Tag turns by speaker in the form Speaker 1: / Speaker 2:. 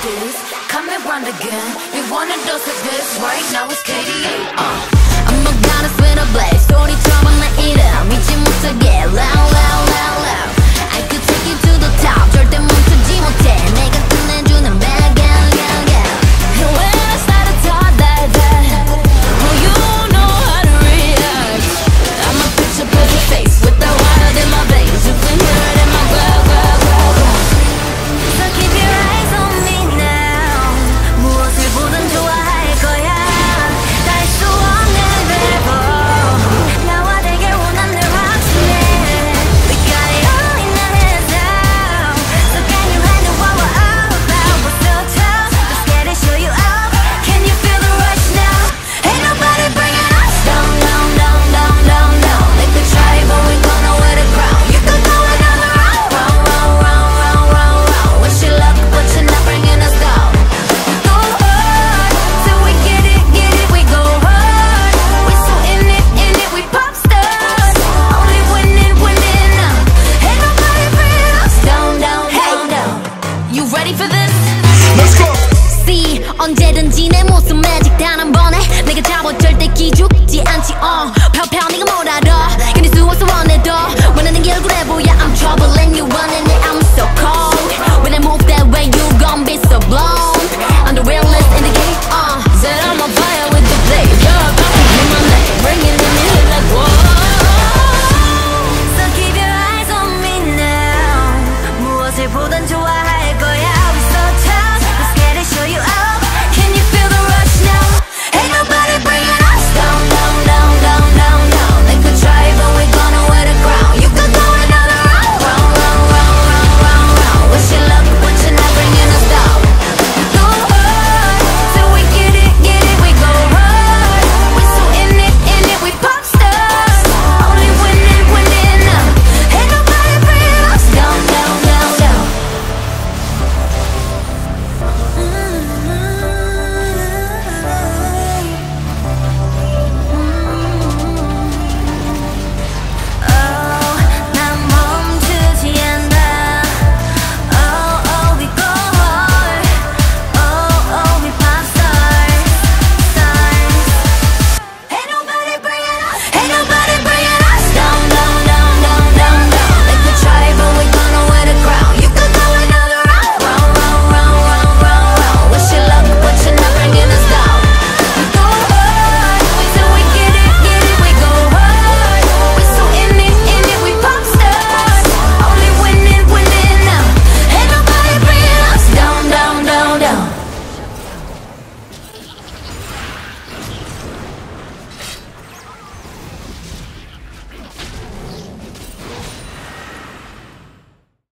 Speaker 1: this, come and run again. You want a dose of this, right now it's KDA. I'm a goddess with a blaze, 소리처럼 내 이름 잊지 못하게 loud, loud, loud, loud. I could take you to the top, 절대 멈추지 못해. 내가 끝내주는 bad girl, girl, girl. And when I start to talk like that, oh, you know how to react. I'm a picture perfect face with the wild in my veins. You can hear it in my growl, growl, growl. So keep your eyes on me now. 무엇을 보든 좋아할 거야. 다 할 수 없는 배로 나와 되길 원한 늘 확신해. We got it all in our hands now. So can you handle what we're all about? We're so tough, let's get it, show you out. Can you feel the rush now? Ain't nobody bringing us down, down, down, down, down, down. They could try, but we gonna wear the crown. You could go another round, round, round, round, round, round, round. Wish you luck, but you're not bringing us down. Go hard, till we get it, we go hard. We so in it, we pop stars. Only winning, winning now. Ain't nobody bringing us down, down, down, down. You ready for this?
Speaker 2: Let's go.
Speaker 1: See, 언제든지 내 모습 매직 단 한 번에 내가 잡아 절대 기죽지 않지. 펴펴 네가 뭐라